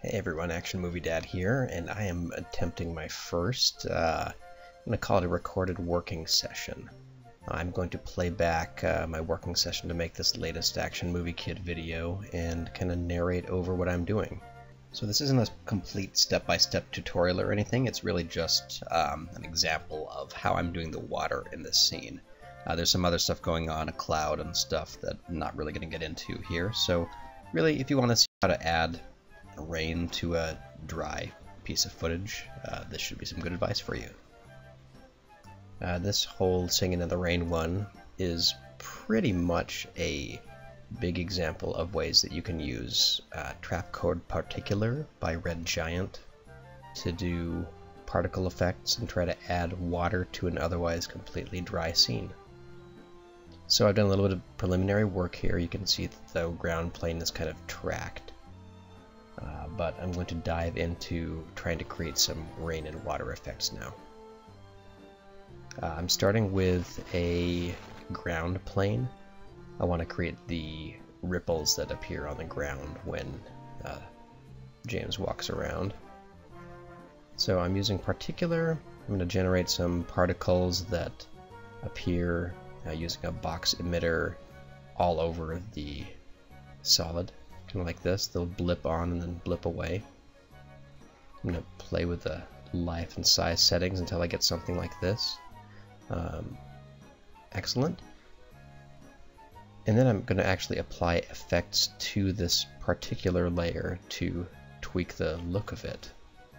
Hey everyone, Action Movie Dad here, and I am attempting my first, I'm going to call it a recorded working session. I'm going to play back my working session to make this latest Action Movie Kid video and kind of narrate over what I'm doing. So this isn't a complete step-by-step tutorial or anything, it's really just an example of how I'm doing the water in this scene. There's some other stuff going on, a cloud and stuff that I'm not really going to get into here, so really if you want to see how to add rain to a dry piece of footage, this should be some good advice for you. This whole Singin' in the Rain one is pretty much a big example of ways that you can use Trap Code Particular by Red Giant to do particle effects and try to add water to an otherwise completely dry scene. So I've done a little bit of preliminary work here. You can see that the ground plane is kind of tracked. But I'm going to dive into trying to create some rain and water effects now. I'm starting with a ground plane. I want to create the ripples that appear on the ground when James walks around. So I'm using particular. I'm going to generate some particles that appear using a box emitter all over the solid. Kind of like this, they'll blip on and then blip away. I'm going to play with the life and size settings until I get something like this. Excellent. And then I'm going to actually apply effects to this particular layer to tweak the look of it.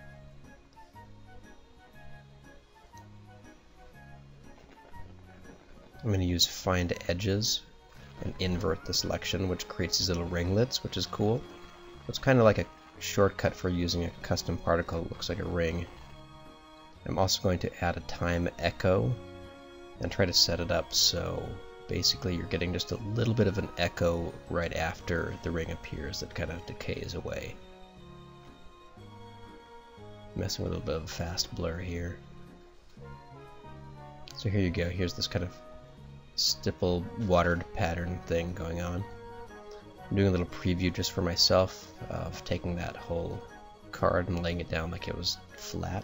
I'm going to use Find Edges and invert the selection, which creates these little ringlets, which is cool. It's kind of like a shortcut for using a custom particle that looks like a ring. I'm also going to add a time echo and try to set it up so basically you're getting just a little bit of an echo right after the ring appears that kind of decays away. Messing with a little bit of a fast blur here. So here you go, here's this kind of stipple watered pattern thing going on. I'm doing a little preview just for myself of taking that whole card and laying it down like it was flat.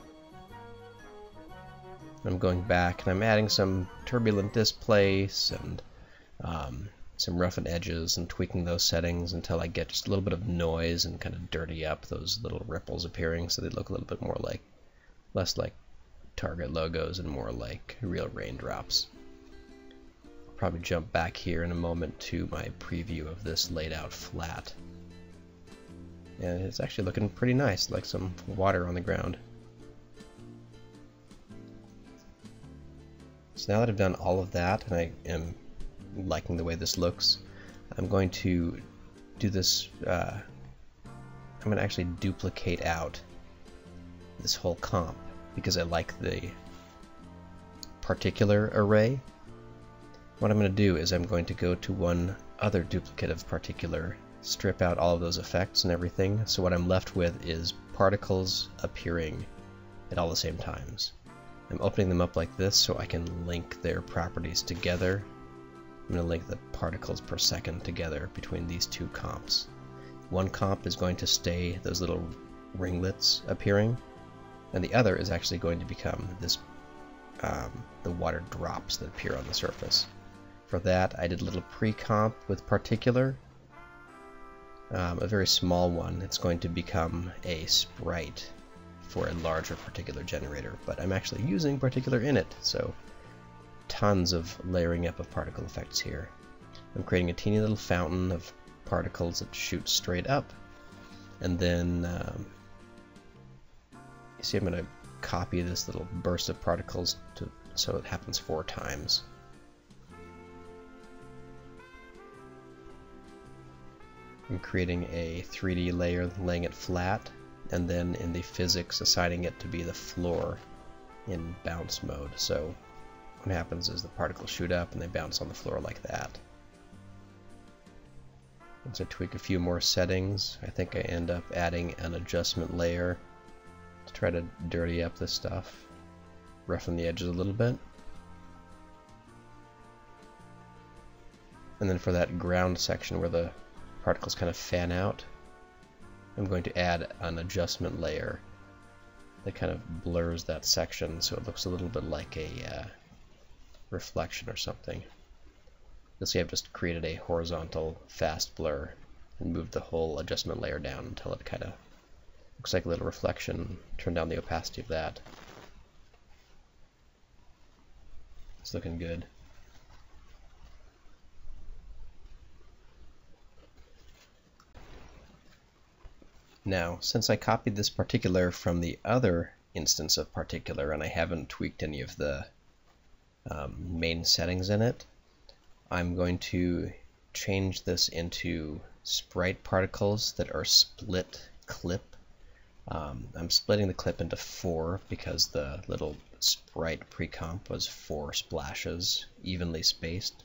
I'm going back and I'm adding some turbulent displace and some roughened edges and tweaking those settings until I get just a little bit of noise and kind of dirty up those little ripples appearing so they look a little bit more like, less like Target logos and more like real raindrops. Probably jump back here in a moment to my preview of this laid out flat. And it's actually looking pretty nice, like some water on the ground. So now that I've done all of that and I am liking the way this looks, I'm going to do this, I'm going to actually duplicate out this whole comp because I like the particular array. What I'm going to do is I'm going to go to one other duplicate of particular, strip out all of those effects and everything, so what I'm left with is particles appearing at all the same times. I'm opening them up like this so I can link their properties together. I'm going to link the particles per second together between these two comps. One comp is going to stay those little ringlets appearing, and the other is actually going to become this the water drops that appear on the surface. For that, I did a little pre-comp with particular, a very small one. It's going to become a sprite for a larger particular generator, but I'm actually using particular in it, so tons of layering up of particle effects here. I'm creating a teeny little fountain of particles that shoot straight up, and then you see I'm going to copy this little burst of particles so it happens 4 times. I'm creating a 3D layer, laying it flat, and then in the physics assigning it to be the floor in bounce mode. So what happens is the particles shoot up and they bounce on the floor like that. Once I tweak a few more settings, I think I end up adding an adjustment layer to try to dirty up this stuff, roughen the edges a little bit. And then for that ground section where the particles kind of fan out, I'm going to add an adjustment layer that kind of blurs that section so it looks a little bit like a reflection or something. You'll see I've just created a horizontal fast blur and moved the whole adjustment layer down until it kind of looks like a little reflection. Turn down the opacity of that. It's looking good. Now, since I copied this particular from the other instance of particular and I haven't tweaked any of the main settings in it, I'm going to change this into sprite particles that are split clip. I'm splitting the clip into 4 because the little sprite pre-comp was 4 splashes evenly spaced.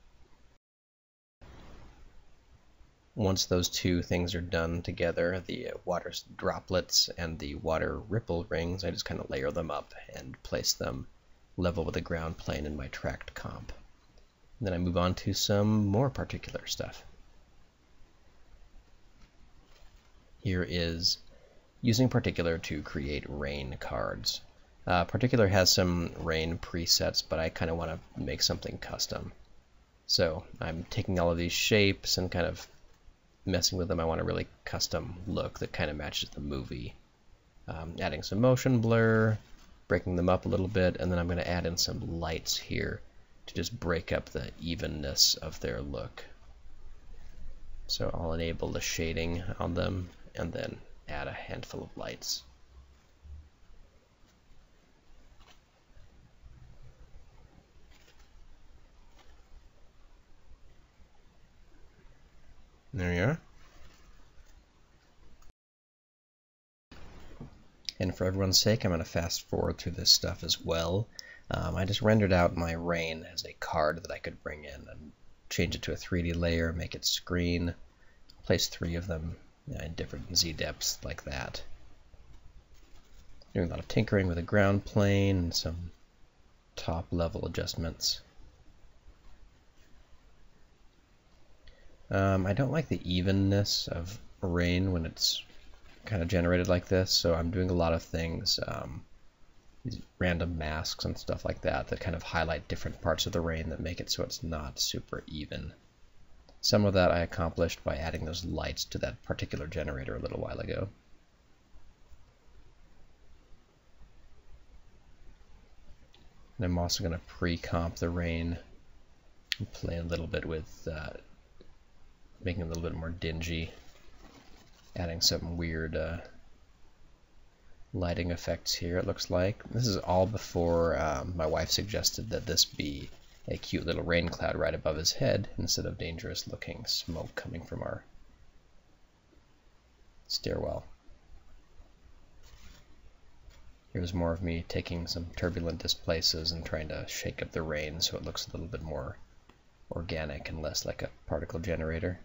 Once those two things are done together, the water droplets and the water ripple rings, I just kind of layer them up and place them level with the ground plane in my tracked comp. And then I move on to some more particular stuff. Here is using particular to create rain cards. Particular has some rain presets, but I kind of want to make something custom. So I'm taking all of these shapes and kind of messing with them. I want a really custom look that kind of matches the movie. Adding some motion blur, breaking them up a little bit, and then I'm going to add in some lights here to just break up the evenness of their look. So I'll enable the shading on them and then add a handful of lights. There you are. And for everyone's sake, I'm going to fast forward through this stuff as well. I just rendered out my rain as a card that I could bring in and change it to a 3D layer, make it screen, place 3 of them in different Z depths like that. Doing a lot of tinkering with the ground plane and some top level adjustments. I don't like the evenness of rain when it's kind of generated like this, so I'm doing a lot of things, these random masks and stuff like that that kind of highlight different parts of the rain that make it so it's not super even. Some of that I accomplished by adding those lights to that particular generator a little while ago. And I'm also going to pre-comp the rain and play a little bit with making it a little bit more dingy, adding some weird lighting effects here, it looks like. This is all before my wife suggested that this be a cute little rain cloud right above his head instead of dangerous looking smoke coming from our stairwell. Here's more of me taking some turbulent displaces and trying to shake up the rain so it looks a little bit more organic and less like a particle generator.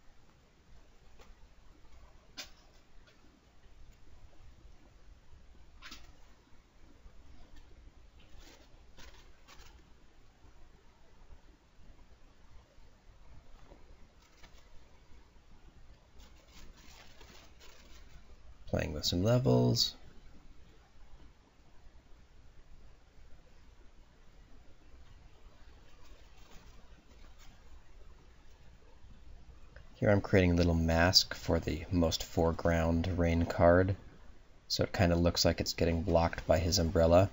Playing with some levels. Here I'm creating a little mask for the most foreground rain card, so it kind of looks like it's getting blocked by his umbrella.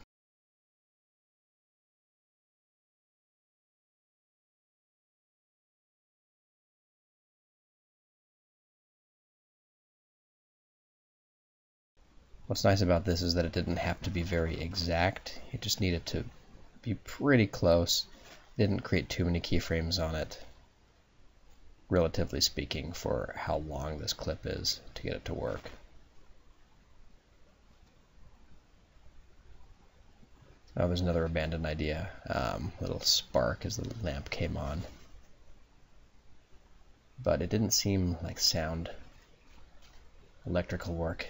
What's nice about this is that it didn't have to be very exact. It just needed to be pretty close. Didn't create too many keyframes on it, relatively speaking, for how long this clip is to get it to work. Oh, there's another abandoned idea. Little spark as the lamp came on. But it didn't seem like sound electrical work.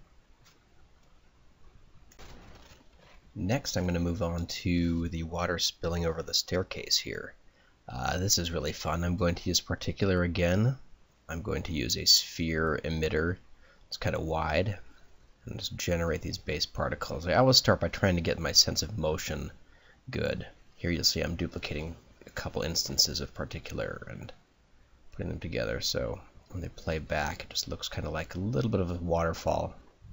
Next, I'm going to move on to the water spilling over the staircase here. This is really fun. I'm going to use particular again I'm going to use a sphere emitter. It's kind of wide, and just generate these base particles. I always start by trying to get my sense of motion good. Here you'll see I'm duplicating a couple instances of particular and putting them together, so when they play back it just looks kind of like a little bit of a waterfall.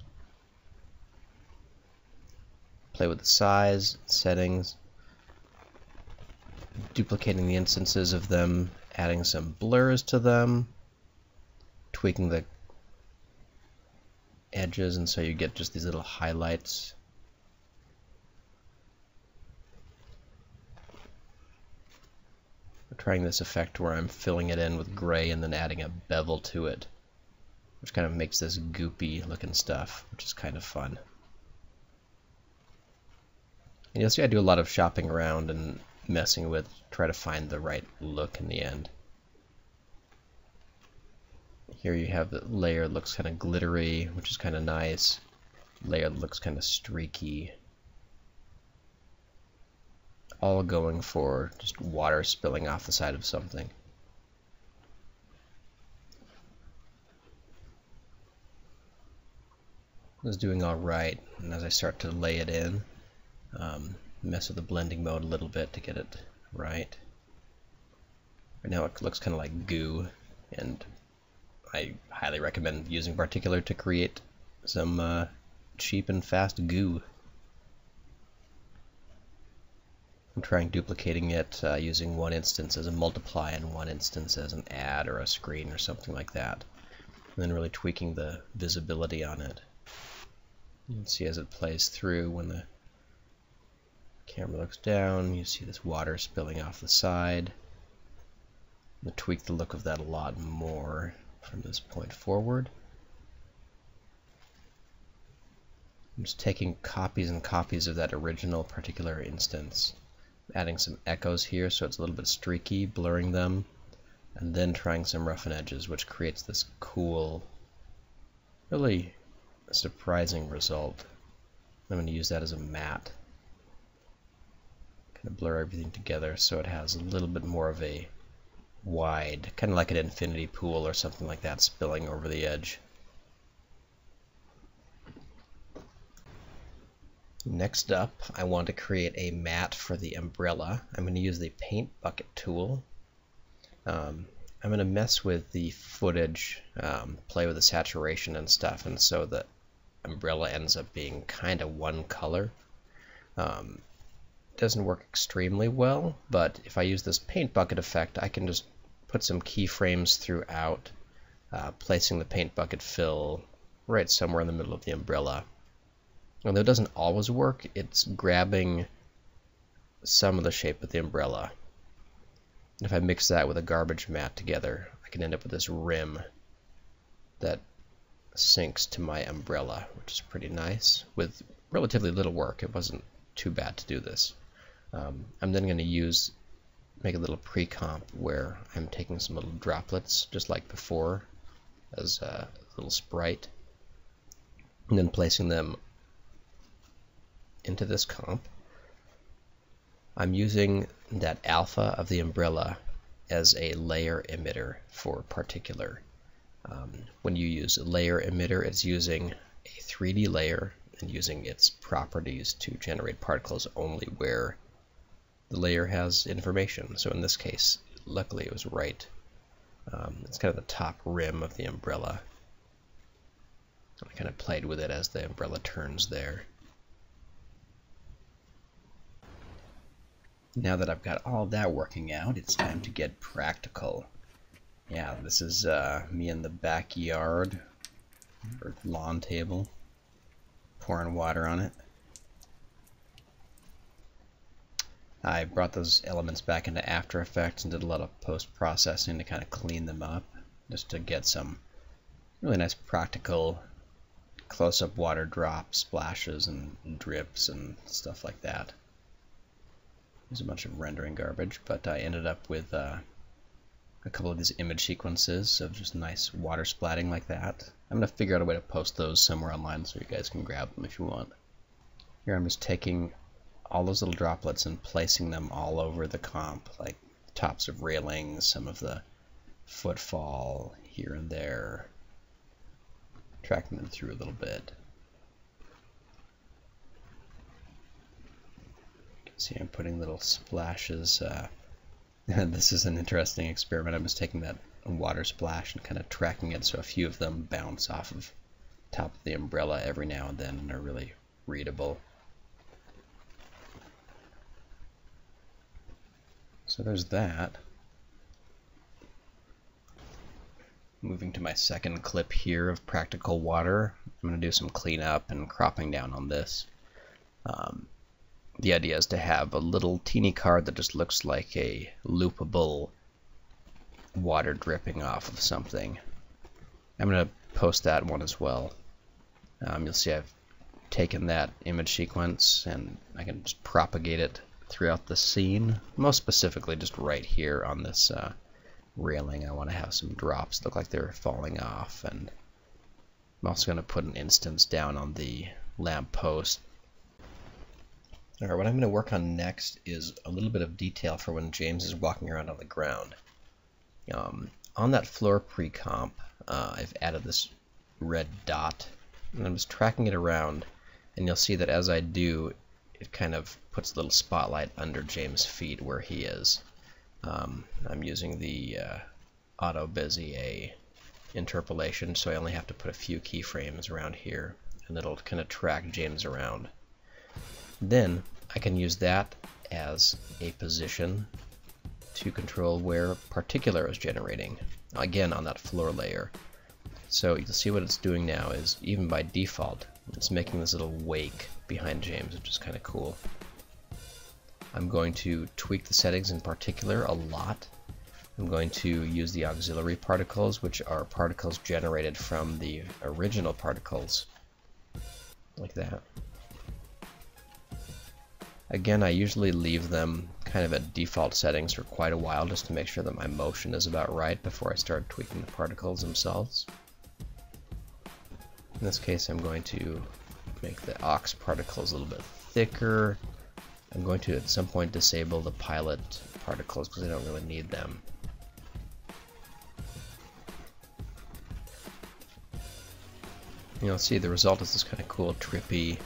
Play with the size, settings, duplicating the instances of them, adding some blurs to them, tweaking the edges, and so you get just these little highlights. We're trying this effect where I'm filling it in with gray and then adding a bevel to it, which kind of makes this goopy looking stuff, which is kind of fun. And you'll see I do a lot of shopping around and messing with, try to find the right look in the end. Here you have the layer that looks kind of glittery, which is kind of nice. Layer that looks kind of streaky. All going for just water spilling off the side of something. It's doing all right, and as I start to lay it in, mess with the blending mode a little bit to get it right. Right now it looks kind of like goo, and I highly recommend using particular to create some cheap and fast goo. I'm trying duplicating it using one instance as a multiply and one instance as an add or a screen or something like that, and then really tweaking the visibility on it. You can see as it plays through, when the camera looks down, you see this water spilling off the side. I'm going to tweak the look of that a lot more from this point forward. I'm just taking copies and copies of that original particular instance, adding some echoes here so it's a little bit streaky, blurring them, and then trying some roughen edges, which creates this cool, really surprising result. I'm going to use that as a matte. Kind of blur everything together so it has a little bit more of a wide, kind of like an infinity pool or something like that spilling over the edge. Next up, I want to create a matte for the umbrella. I'm going to use the paint bucket tool. I'm going to mess with the footage, play with the saturation and stuff, and so the umbrella ends up being kind of one color. Doesn't work extremely well, but if I use this paint bucket effect, I can just put some keyframes throughout, placing the paint bucket fill right somewhere in the middle of the umbrella. Although it doesn't always work, it's grabbing some of the shape of the umbrella. And if I mix that with a garbage matte together, I can end up with this rim that syncs to my umbrella, which is pretty nice with relatively little work. It wasn't too bad to do this. I'm then going to make a little pre-comp where I'm taking some little droplets, just like before, as a little sprite, and then placing them into this comp. I'm using that alpha of the umbrella as a layer emitter for particular. When you use a layer emitter, it's using a 3D layer and using its properties to generate particles only where the layer has information. So in this case, luckily it was right. It's kind of the top rim of the umbrella. I kind of played with it as the umbrella turns there. Now that I've got all that working out, it's time to get practical. Yeah, this is me in the backyard, or lawn table, pouring water on it. I brought those elements back into After Effects and did a lot of post-processing to kind of clean them up, just to get some really nice practical close-up water drops, splashes, and drips and stuff like that. There's a bunch of rendering garbage, but I ended up with a couple of these image sequences of just nice water splatting like that. I'm going to figure out a way to post those somewhere online so you guys can grab them if you want. Here I'm just taking all those little droplets and placing them all over the comp, like tops of railings, some of the footfall here and there, tracking them through a little bit. You can see I'm putting little splashes. This is an interesting experiment. I'm just taking that water splash and kind of tracking it so a few of them bounce off of top of the umbrella every now and then and are really readable. So there's that. Moving to my second clip here of practical water. I'm going to do some cleanup and cropping down on this. The idea is to have a little teeny card that just looks like a loopable water dripping off of something. I'm going to post that one as well. You'll see I've taken that image sequence and I can just propagate it throughout the scene. Most specifically just right here on this railing. I want to have some drops look like they're falling off, and I'm also going to put an instance down on the lamp post. Alright, what I'm going to work on next is a little bit of detail for when James is walking around on the ground. On that floor pre-comp, I've added this red dot, and I'm just tracking it around, and you'll see that as I do, it kind of puts a little spotlight under James' feet where he is. I'm using the auto Bezier interpolation, so I only have to put a few keyframes around here, and it'll kind of track James around. Then I can use that as a position to control where particular is generating, again on that floor layer. So you'll see what it's doing now is, even by default, it's making this little wake behind James, which is kind of cool. I'm going to tweak the settings in particular a lot. I'm going to use the auxiliary particles, which are particles generated from the original particles, like that. Again, I usually leave them kind of at default settings for quite a while just to make sure that my motion is about right before I start tweaking the particles themselves. In this case, I'm going to make the aux particles a little bit thicker. I'm going to at some point disable the pilot particles because I don't really need them. You'll see the result is this kind of cool, trippy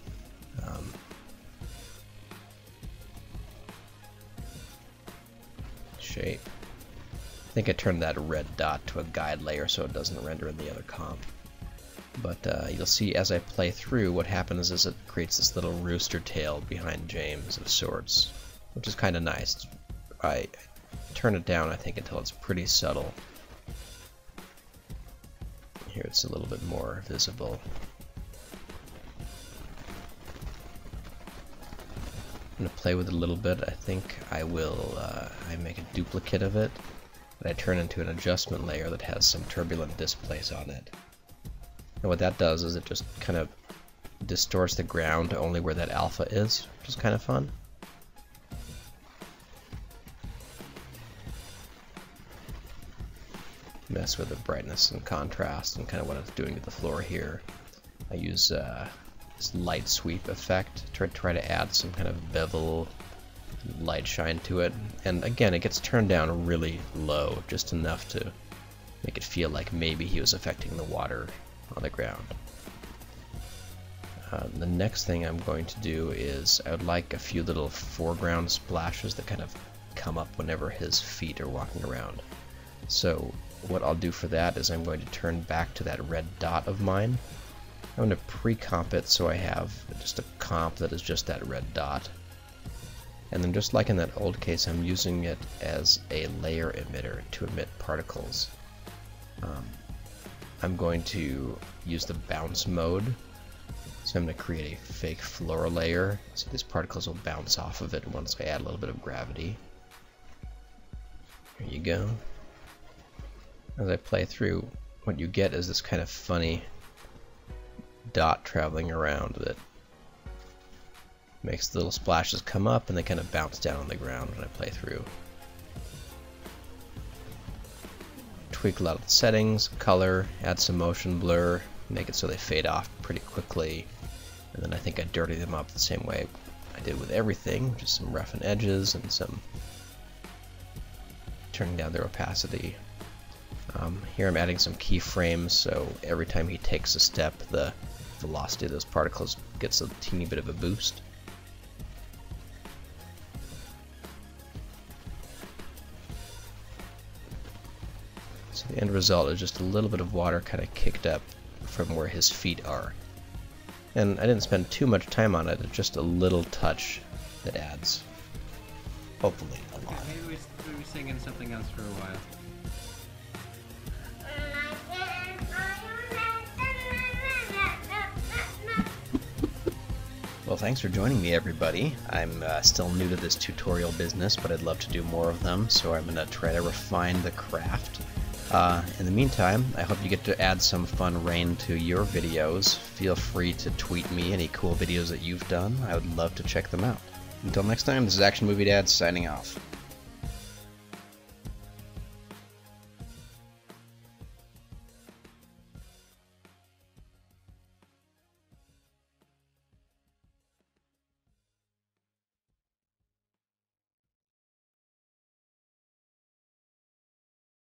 shape. I think I turned that red dot to a guide layer so it doesn't render in the other comp. But you'll see as I play through, what happens is it creates this little rooster tail behind James of sorts, which is kind of nice. I turn it down, I think, until it's pretty subtle. Here it's a little bit more visible. I'm going to play with it a little bit. I think I will I make a duplicate of it that I turn into an adjustment layer that has some turbulent displace on it. And what that does is it just kind of distorts the ground to only where that alpha is, which is kind of fun. Mess with the brightness and contrast and kind of what it's doing to the floor here. I use this light sweep effect to try to add some kind of bevel light shine to it. And again, it gets turned down really low, just enough to make it feel like maybe he was affecting the water on the ground. The next thing I'm going to do is I would like a few little foreground splashes that kind of come up whenever his feet are walking around. So what I'll do for that is I'm going to turn back to that red dot of mine. I'm going to pre-comp it so I have just a comp that is just that red dot. And then just like in that old case, I'm using it as a layer emitter to emit particles. I'm going to use the bounce mode. So I'm going to create a fake floor layer. So these particles will bounce off of it once I add a little bit of gravity. There you go. As I play through, what you get is this kind of funny dot traveling around that makes the little splashes come up and they kind of bounce down on the ground when I play through. Tweak a lot of the settings, color, add some motion blur, make it so they fade off pretty quickly, and then I think I dirty them up the same way I did with everything, just some roughen edges and some turning down their opacity. Here I'm adding some keyframes, so every time he takes a step, the velocity of those particles gets a teeny bit of a boost. So the end result is just a little bit of water kind of kicked up from where his feet are. And I didn't spend too much time on it, it's just a little touch that adds, hopefully, a lot. Maybe we sing in something else for a while. Well, thanks for joining me, everybody. I'm still new to this tutorial business, but I'd love to do more of them, so I'm going to try to refine the craft. In the meantime, I hope you get to add some fun rain to your videos. Feel free to tweet me any cool videos that you've done. I would love to check them out. Until next time, this is Action Movie Dad signing off.